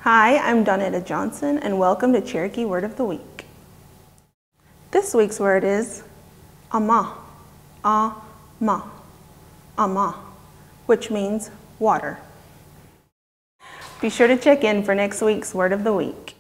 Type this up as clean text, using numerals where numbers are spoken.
Hi, I'm Donetta Johnson, and welcome to Cherokee Word of the Week. This week's word is ama, ama, ama, which means water. Be sure to check in for next week's Word of the Week.